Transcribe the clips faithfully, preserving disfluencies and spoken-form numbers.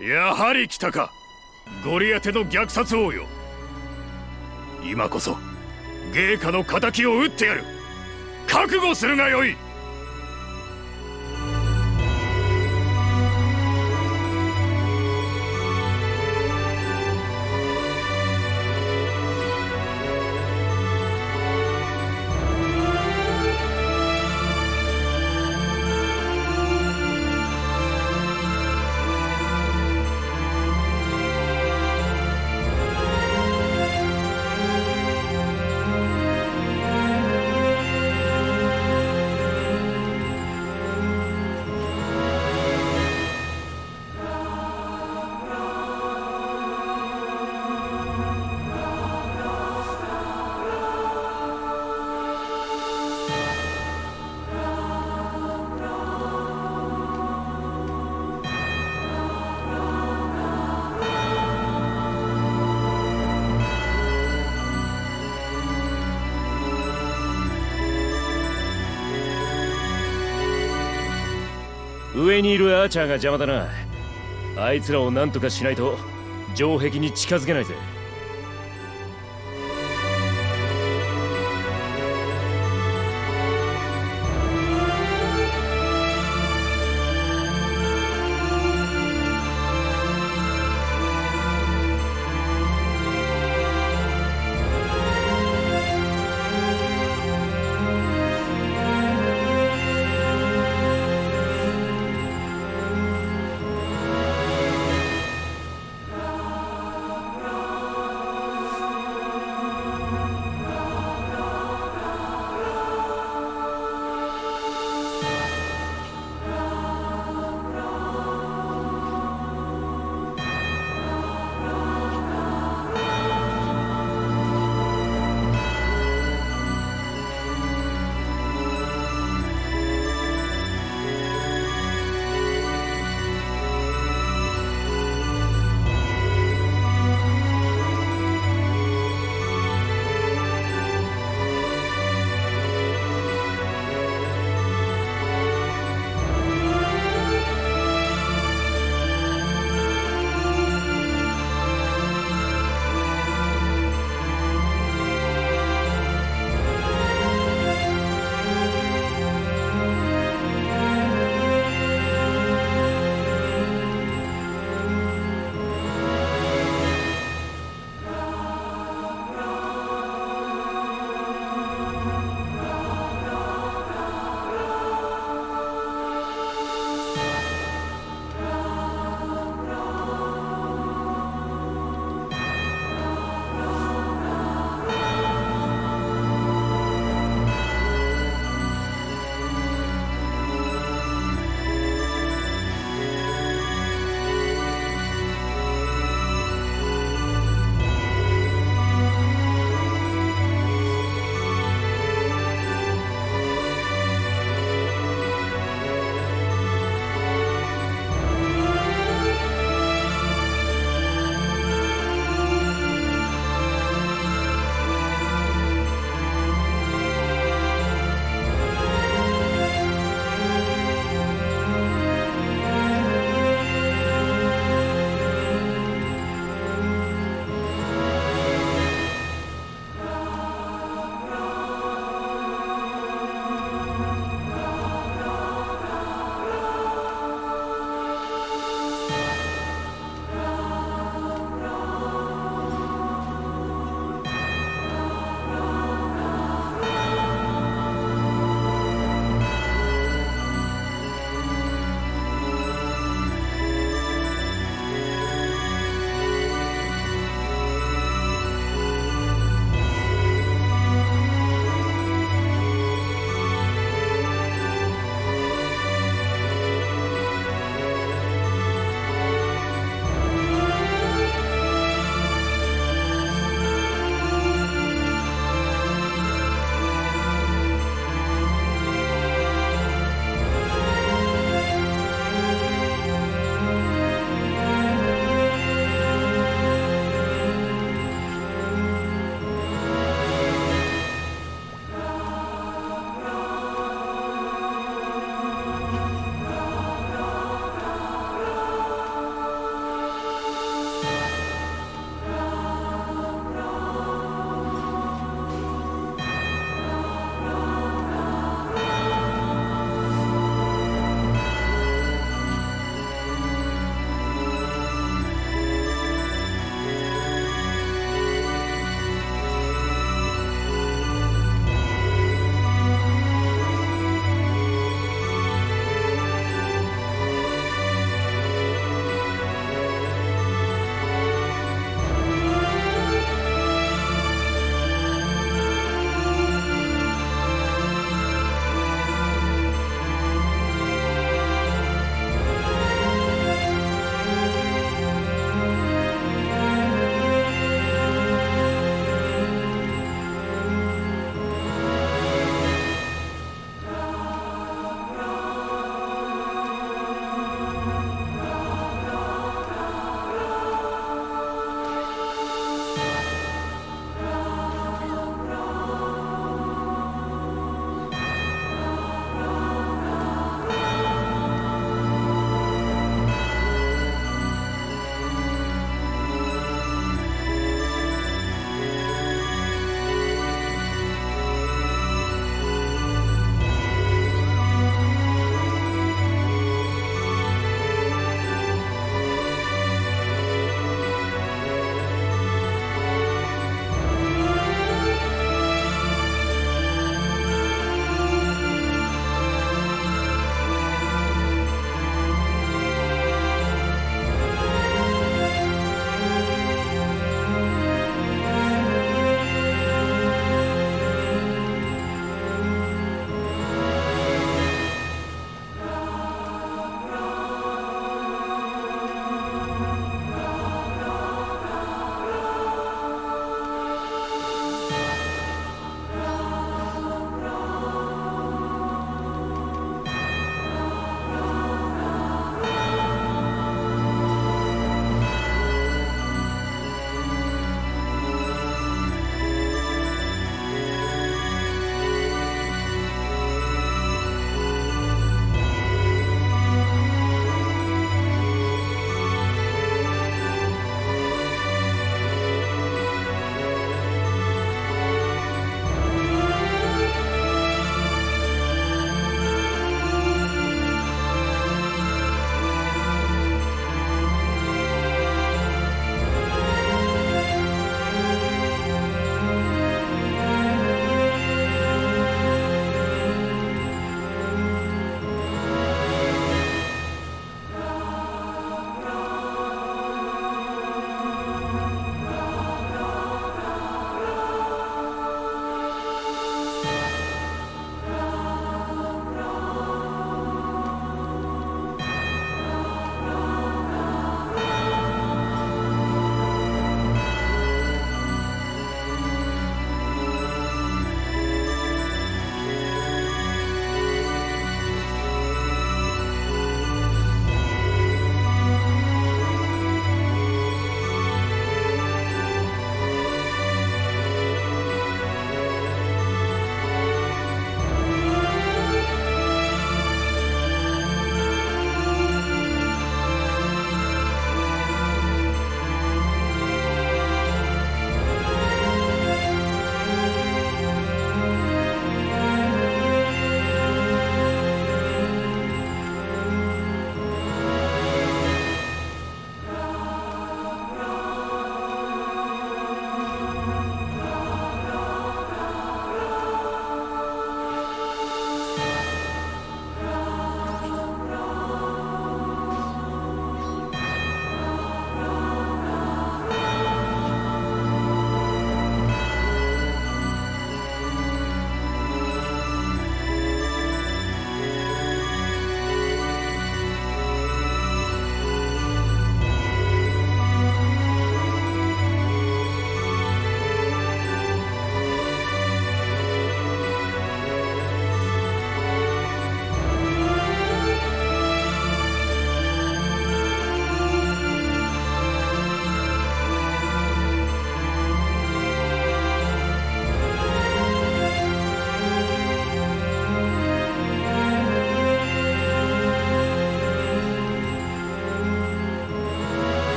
やはり来たか、ゴリアテの虐殺王よ。今こそ芸家の仇を討ってやる。覚悟するがよい。 上にいるアーチャーが邪魔だな。あいつらを何とかしないと城壁に近づけないぜ。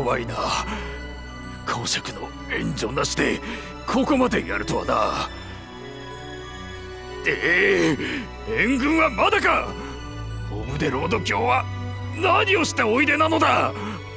弱いな。公爵の援助なしでここまでやるとはな。ええ、援軍はまだか。オブデロード卿は何をしておいでなのだ。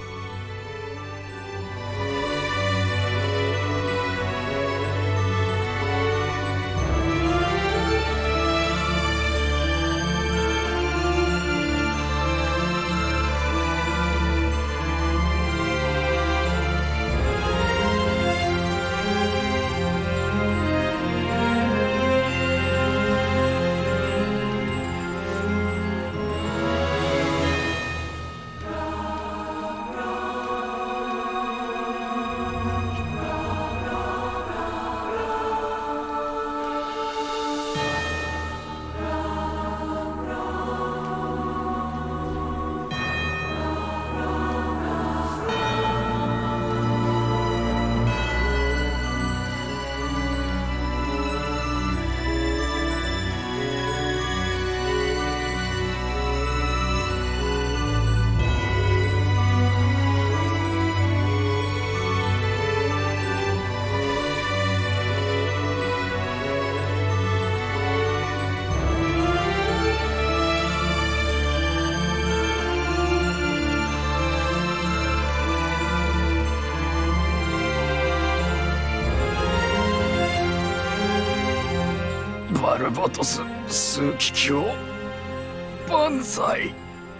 バルバトス枢機卿万歳。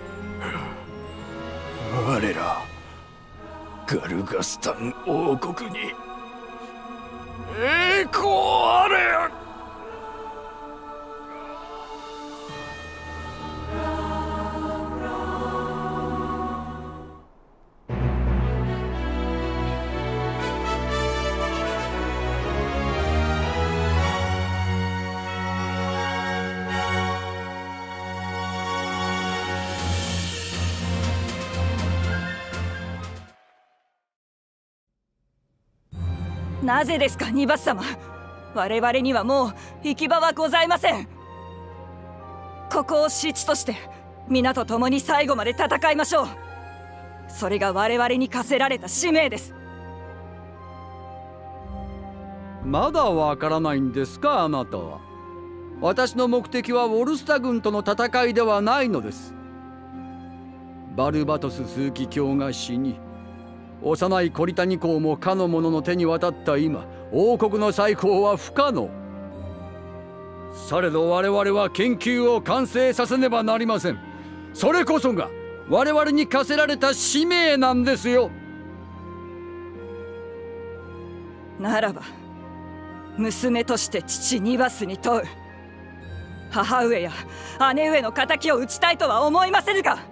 我らガルガスタン王国に栄光あれ。 なぜですか、ニバス様。我々にはもう行き場はございません。ここを死地として皆と共に最後まで戦いましょう。それが我々に課せられた使命です。 まだわからないんですか、あなたは。私の目的はウォルスタ軍との戦いではないのです。バルバトス枢機卿が死に、幼いコリタニ公もかの者の手に渡った今、王国の再興は不可能。されど我々は研究を完成させねばなりません。それこそが我々に課せられた使命なんですよ。 ならば娘として父ニバスに問う。母上や姉上の敵を討ちたいとは思いませぬか。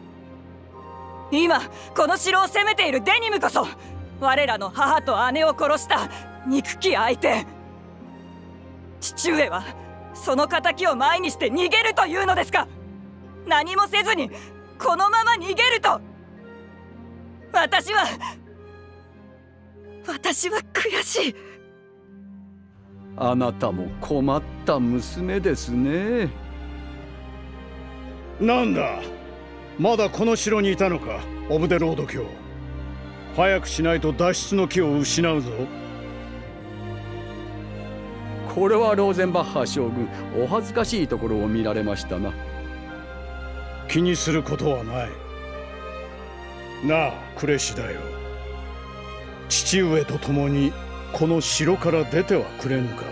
今この城を攻めているデニムこそ我らの母と姉を殺した憎き相手。父上はその敵を前にして逃げるというのですか。何もせずにこのまま逃げると。私は私は悔しい。 あなたも困った娘ですね。 なんだ、まだこの城にいたのか、オブデロード卿。早くしないと脱出の機を失うぞ。 これはローゼンバッハ将軍、お恥ずかしいところを見られましたな。 気にすることはない。なあクレシだよ、父上と共にこの城から出てはくれぬか。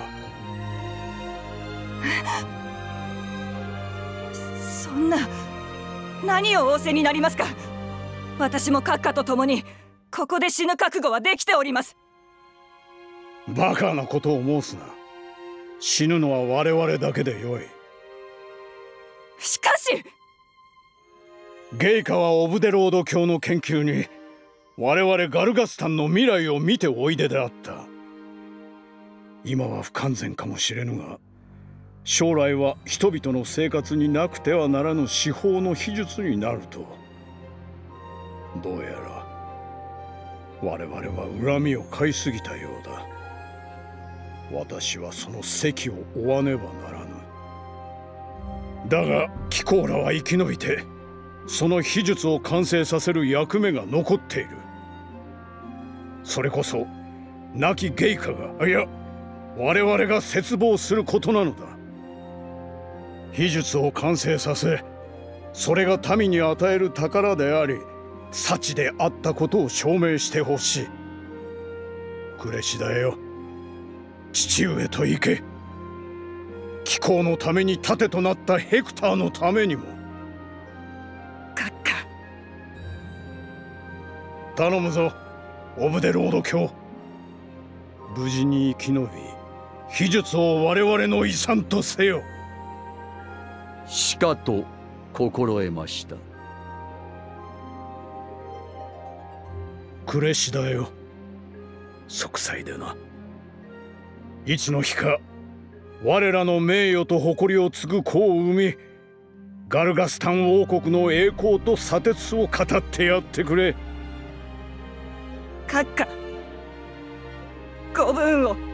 そんな、何を仰せになりますか。私も閣下と共にここで死ぬ覚悟はできております。 バカなことを申すな。死ぬのは我々だけでよい。 しかしゲイカはオブデロード卿の研究に我々ガルガスタンの未来を見ておいでであった。今は不完全かもしれぬが、将来は人々の生活になくてはならぬ司法の秘術になると。どうやら我々は恨みを買いすぎたようだ。私はその責を負わねばならぬ。だが貴公らは生き延びてその秘術を完成させる役目が残っている。 それこそ亡きゲイカが、いや我々が切望することなのだ。秘術を完成させ、それが民に与える宝であり幸であったことを証明してほしい。クレシダよ、父上と行け。貴公のために盾となったヘクターのためにも。 閣下、 頼むぞオブデロード卿。無事に生き延び秘術を我々の遺産とせよ。 しかと心得ました。 クレシダよ、息災でな。いつの日か我らの名誉と誇りを継ぐ子を生み、ガルガスタン王国の栄光と砂鉄を語ってやってくれ。 閣下、ご分を